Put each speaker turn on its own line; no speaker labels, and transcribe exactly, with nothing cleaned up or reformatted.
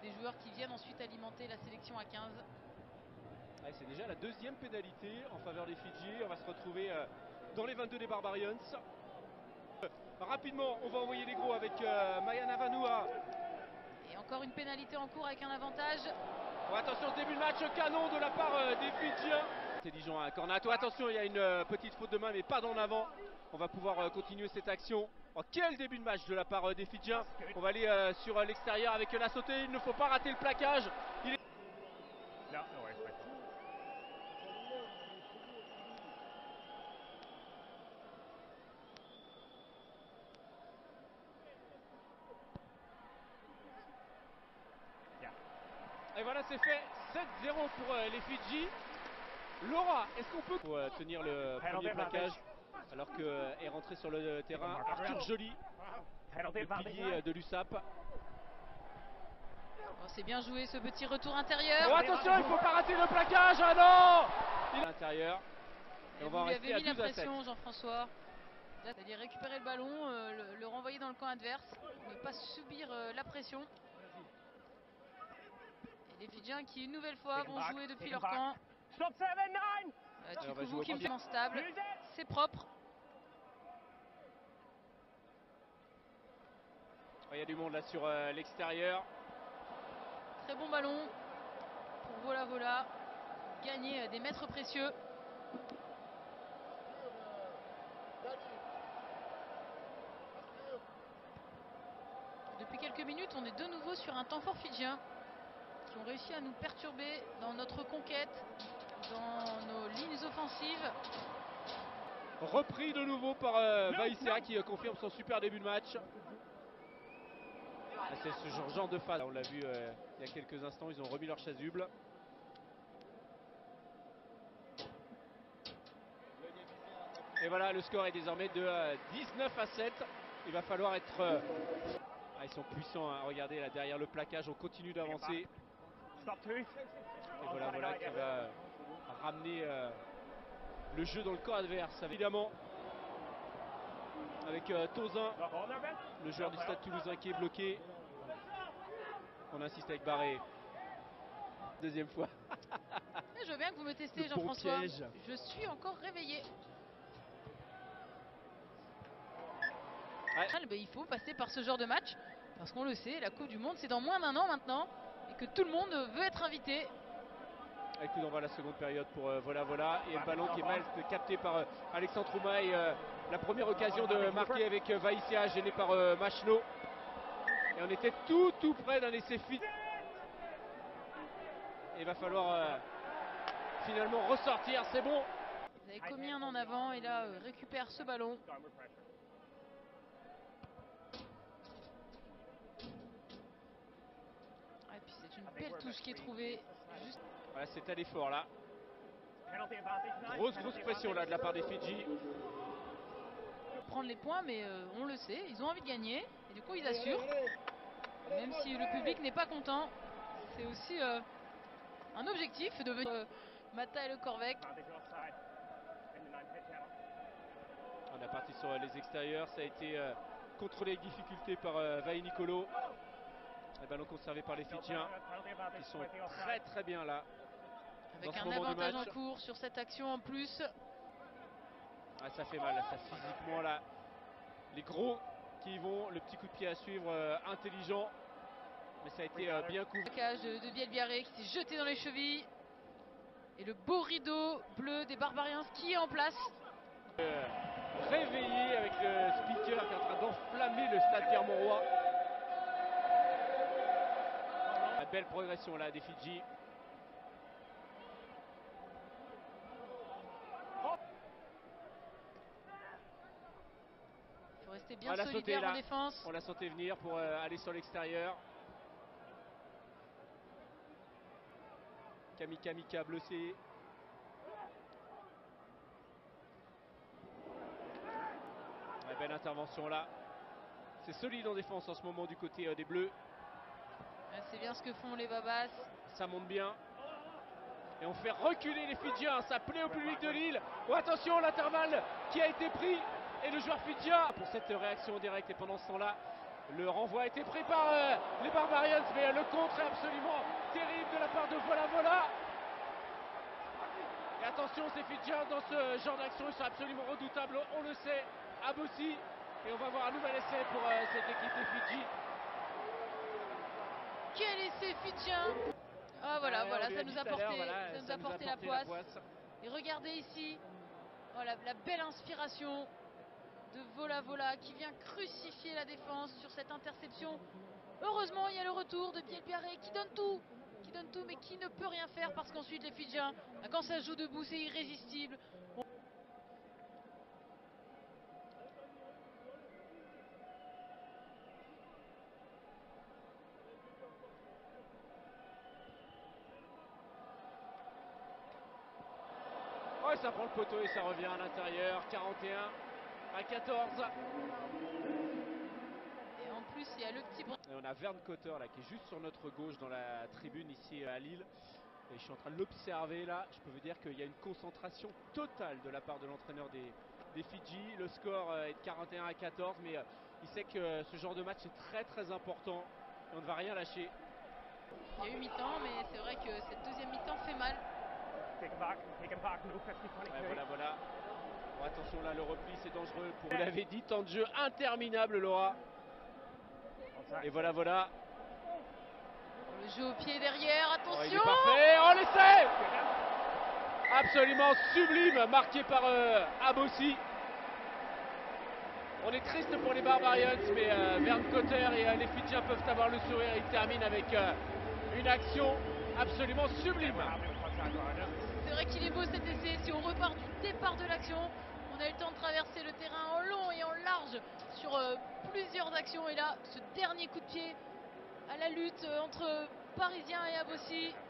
des joueurs qui viennent ensuite alimenter la sélection à quinze.
Ouais, c'est déjà la deuxième pénalité en faveur des Fidji. On va se retrouver euh, dans les vingt-deux des Barbarians. Euh, rapidement, on va envoyer les gros avec euh, Maya Navanua.
Et encore une pénalité en cours avec un avantage.
Oh, attention, ce début de match canon de la part euh, des Fidjiens. Intelligent à Cornato. Attention, il y a une euh, petite faute de main, mais pas d'en avant. On va pouvoir euh, continuer cette action. Oh, quel début de match de la part euh, des Fidjiens. On va aller euh, sur euh, l'extérieur avec la sautée. Il ne faut pas rater le plaquage. Il est...
No, no worries, mate. Yeah.
Et voilà, c'est fait. sept zéro pour euh, les Fidji. Laura, est-ce qu'on peut pour, euh, tenir le premier plaquage alors que euh, est rentré sur le terrain Arthur Joly, le pilier euh, de l'U S A P.
Oh, c'est bien joué ce petit retour intérieur.
Oh, attention, il ne faut pas rater le plaquage. Ah non, il est à l'intérieur. Et,
Et
on
vous
va
lui
rester
avez
à
mis la
douze à sept.
pression, Jean-François. C'est-à-dire récupérer le ballon, euh, le, le renvoyer dans le camp adverse, ne pas subir euh, la pression. Et les Fidjiens qui une nouvelle fois vont jouer depuis leur camp.
Stop seven, nine.
Euh,
on va
Tukuvu
jouer
qui me
bien.
fait stable, c'est propre.
Il y a du monde là sur euh, l'extérieur.
Très bon ballon pour Vola Vola, gagner euh, des mètres précieux. Depuis quelques minutes, on est de nouveau sur un temps fort fidjien qui ont réussi à nous perturber dans notre conquête, dans nos lignes offensives.
Repris de nouveau par euh, Vaïsea qui euh, confirme son super début de match. Ah, c'est ce genre, genre de phase. On l'a vu euh, il y a quelques instants, ils ont remis leur chasuble. Et voilà, le score est désormais de euh, dix-neuf à sept. Il va falloir être... Euh... Ah, ils sont puissants, hein. Regardez là derrière le plaquage, on continue d'avancer.
Stop two.
Et voilà, voilà qui va euh, ramener euh, le jeu dans le camp adverse, évidemment. Avec euh, Tozin, le joueur du Stade Toulousain qui est bloqué. On insiste avec Barré. Deuxième fois.
Je veux bien que vous me testez,
Le bon
Jean-François.
piège.
Je suis encore réveillé.
Ouais.
Ben, il faut passer par ce genre de match, parce qu'on le sait, la Coupe du Monde c'est dans moins d'un an maintenant, et que tout le monde veut être invité.
Écoute, on va à la seconde période pour euh, Vola Vola. Et le ballon qui est mal capté par euh, Alexandre Troumaille. Euh, la première occasion de marquer avec euh, Vaïsea, gêné par euh, Machno. Et on était tout tout près d'un essai fit. Et il va falloir euh, finalement ressortir, c'est bon.
Vous avez commis un en avant et là euh, récupère ce ballon. Et puis c'est une belle touche qui est trouvée. Juste...
Voilà, c'est à l'effort là. Grosse grosse pression là de la part des Fidji.
Prendre les points, mais euh, on le sait, ils ont envie de gagner et du coup ils assurent. Même si le public n'est pas content, c'est aussi euh, un objectif de venir euh, Mata et le Corvec.
On est parti sur euh, les extérieurs, ça a été euh, contrôlé avec difficulté par euh, Vaï Nicolo. Le ballon conservé par les Fidjiens qui sont très très bien là.
Avec
dans ce
un
moment du
avantage en
match.
cours sur cette action en plus.
Ah, ça fait mal, ça physiquement là. Les gros qui y vont, le petit coup de pied à suivre, euh, intelligent. Mais ça a été euh, bien couvert.
Le plaquage de, de Bielbiaré qui s'est jeté dans les chevilles. Et le beau rideau bleu des Barbarians qui est en place.
Euh, réveillé avec le speaker qui est en train d'enflammer le stade Pierre-Mauroy. Une belle progression là des Fidji.
Il faut rester bien solidaire en défense.
On l'a sauté venir pour euh, aller sur l'extérieur. Kamika Mika blessé. La belle intervention là. C'est solide en défense en ce moment du côté euh, des Bleus.
C'est bien ce que font les Babas.
Ça monte bien. Et on fait reculer les Fidjiens. Ça plaît au public de Lille. Oh, attention, l'intervalle qui a été pris. Et le joueur fidjien pour cette réaction en direct. Et pendant ce temps-là, Le renvoi a été pris par euh, les Barbarians, mais euh, le contre est absolument terrible de la part de Voilà Voilà. Et attention, ces Fidjiens dans ce genre d'action, ils sont absolument redoutables, on le sait. Abossi, et on va voir un nouvel essai pour euh, cette équipe des Fidji.
Quel essai fidjien! Ah voilà,
Ouais,
voilà,
on lui
ça
a
nous
dit
a
tout à l'heure,
porté,
voilà,
ça nous
ça
a
nous a
porté la
porté
poisse.
poisse.
Et regardez ici, oh, la, la belle inspiration de Voilà Voilà qui vient crucifier la défense sur cette interception. Heureusement, il y a le retour de Biel Biarré qui donne tout, qui donne tout, mais qui ne peut rien faire parce qu'ensuite les Fidjiens, quand ça joue debout, c'est irrésistible. On...
Ouais, ça prend le poteau et ça revient à l'intérieur. quarante et un à quatorze.
Et en plus, il y a le petit bras.
Et on a Vern Cotter là qui est juste sur notre gauche dans la tribune ici à Lille. Et je suis en train de l'observer là. Je peux vous dire qu'il y a une concentration totale de la part de l'entraîneur des, des Fidji. Le score euh, est de quarante et un à quatorze, mais euh, il sait que euh, ce genre de match est très très important et on ne va rien lâcher.
Il y a eu mi-temps, mais c'est vrai que cette deuxième mi-temps fait mal.
Take him back, take him back, no fifty twenty-two.
Ouais, voilà, voilà. Bon, attention là, le repli c'est dangereux. Pour, vous l'avez dit, temps de jeu interminable, Laura. Et voilà, voilà.
Le jeu au pied derrière, attention!
Oh, il est parfait. Oh, l'essai! Absolument sublime, marqué par euh, Abossi. On est triste pour les Barbarians, mais euh, Vern Cotter et euh, les Fidjiens peuvent avoir le sourire. Ils terminent avec euh, une action absolument sublime.
C'est vrai qu'il est beau cet essai. Si on repart du départ de l'action, on a eu le temps de traverser le terrain en long et en large sur euh, plusieurs actions. Et là, ce dernier coup de pied à la lutte entre Parisiens et Abossi.